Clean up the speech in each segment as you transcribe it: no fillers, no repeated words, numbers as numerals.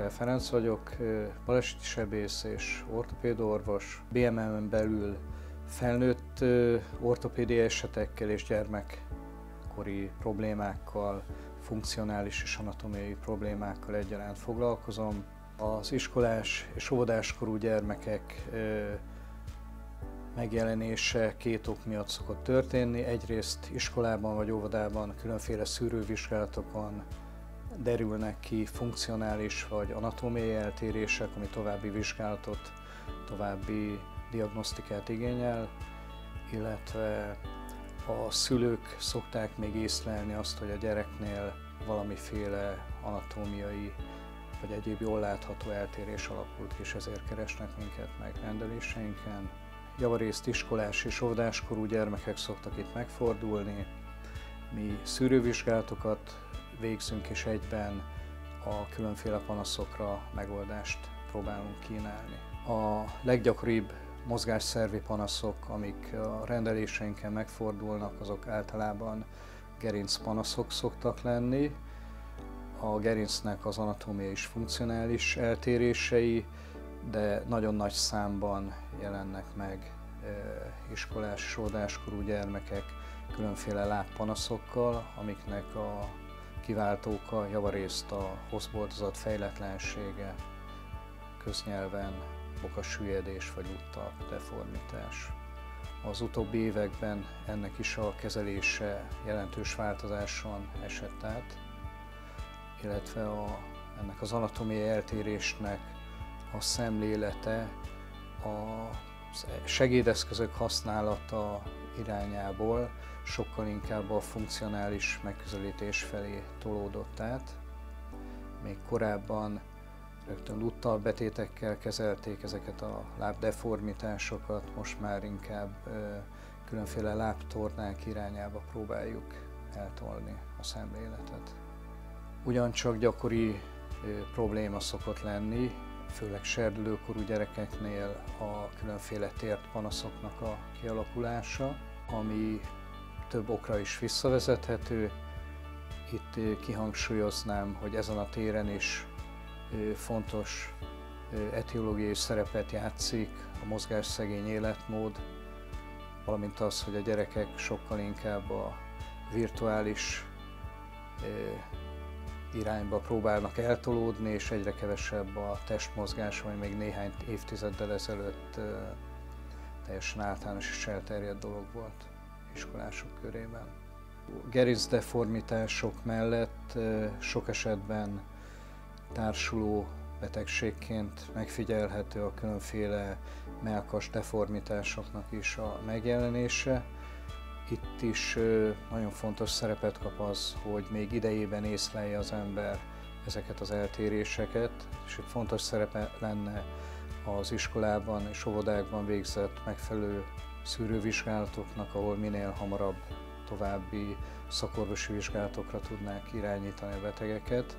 Sokraly Ferenc vagyok, baleseti sebész és ortopédorvos. BMM-en belül felnőtt ortopédiai esetekkel és gyermekkori problémákkal, funkcionális és anatomiai problémákkal egyaránt foglalkozom. Az iskolás és óvodáskorú gyermekek megjelenése két ok miatt szokott történni. Egyrészt iskolában vagy óvodában különféle szűrővizsgálatokon derülnek ki funkcionális vagy anatómiai eltérések, ami további vizsgálatot, további diagnosztikát igényel, illetve a szülők szokták még észlelni azt, hogy a gyereknél valamiféle anatómiai vagy egyéb jól látható eltérés alakult ki, és ezért keresnek minket meg rendeléseinken. Javarészt iskolás és óvodáskorú gyermekek szoktak itt megfordulni. Mi szűrővizsgálatokat végzünk, és egyben a különféle panaszokra megoldást próbálunk kínálni. A leggyakoribb mozgásszervi panaszok, amik a rendeléseinken megfordulnak, azok általában gerincpanaszok szoktak lenni. A gerincnek az anatómiai és funkcionális eltérései, de nagyon nagy számban jelennek meg iskolás és óvodáskorú gyermekek különféle lábpanaszokkal, amiknek a kiváltóka javarészt a hosszboltozat fejletlensége, köznyelven bokasüllyedés vagy úttalp deformitás. Az utóbbi években ennek is a kezelése jelentős változáson esett át, illetve ennek az anatómiai eltérésnek a szemlélete, a segédeszközök használata irányából sokkal inkább a funkcionális megközelítés felé tolódott át. Még korábban rögtön úttalpbetétekkel kezelték ezeket a lábdeformitásokat, most már inkább különféle lábtornák irányába próbáljuk eltolni a szemléletet. Ugyancsak gyakori probléma szokott lenni, főleg serdülőkorú gyerekeknél a különféle tért panaszoknak a kialakulása, ami több okra is visszavezethető. Itt kihangsúlyoznám, hogy ezen a téren is fontos etiológiai szerepet játszik a mozgásszegény életmód, valamint az, hogy a gyerekek sokkal inkább a virtuális irányba próbálnak eltolódni, és egyre kevesebb a testmozgás, ami még néhány évtizeddel ezelőtt teljesen általános és elterjedt dolog volt iskolások körében. Gerincdeformitások mellett sok esetben társuló betegségként megfigyelhető a különféle mellkas deformitásoknak is a megjelenése. Itt is nagyon fontos szerepet kap az, hogy még idejében észlelje az ember ezeket az eltéréseket, és itt fontos szerepe lenne az iskolában és óvodákban végzett megfelelő szűrővizsgálatoknak, ahol minél hamarabb további szakorvosi vizsgálatokra tudnák irányítani a betegeket,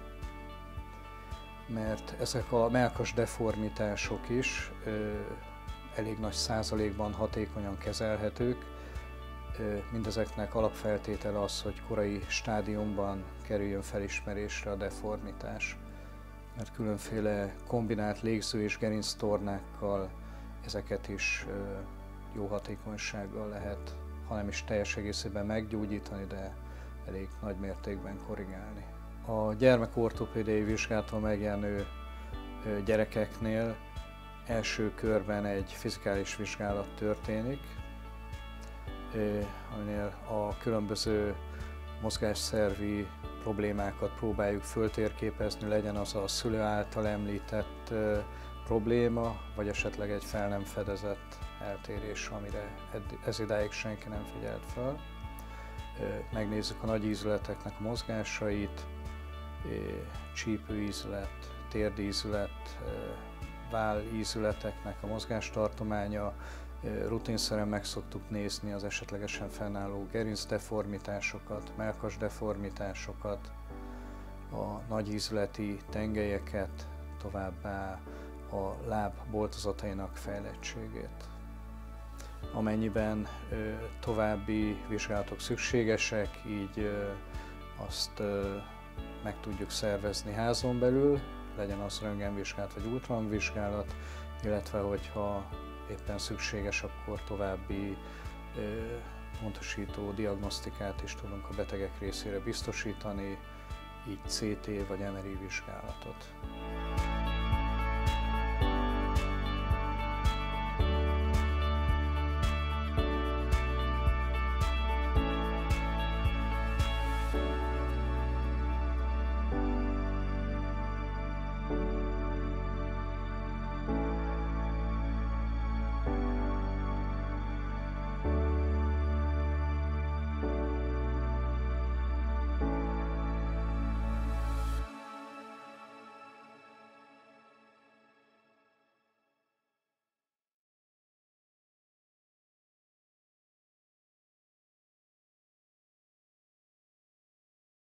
mert ezek a mellkas deformitások is elég nagy százalékban hatékonyan kezelhetők. Mindezeknek alapfeltétele az, hogy korai stádiumban kerüljön felismerésre a deformitás, mert különféle kombinált légző- és gerinctornákkal ezeket is jó hatékonysággal lehet, hanem is teljes egészében meggyógyítani, de elég nagy mértékben korrigálni. A gyermekortopédiai vizsgálaton megjelenő gyerekeknél első körben egy fizikális vizsgálat történik, aminél a különböző mozgásszervi problémákat próbáljuk föltérképezni, legyen az a szülő által említett probléma, vagy esetleg egy fel nem fedezett eltérés, amire ez idáig senki nem figyelt fel. Megnézzük a nagy ízületeknek a mozgásait, csípőízület, térdízület, vállízületeknek a mozgástartománya. Rutinszerűen meg szoktuk nézni az esetlegesen fennálló gerincdeformitásokat, mellkas deformitásokat, a nagyízületi tengelyeket, továbbá a láb boltozatainak fejlettségét. Amennyiben további vizsgálatok szükségesek, így azt meg tudjuk szervezni házon belül, legyen az röntgenvizsgálat vagy ultrahangvizsgálat, illetve hogyha éppen szükséges, akkor további pontosító diagnosztikát is tudunk a betegek részére biztosítani, így CT vagy MRI vizsgálatot.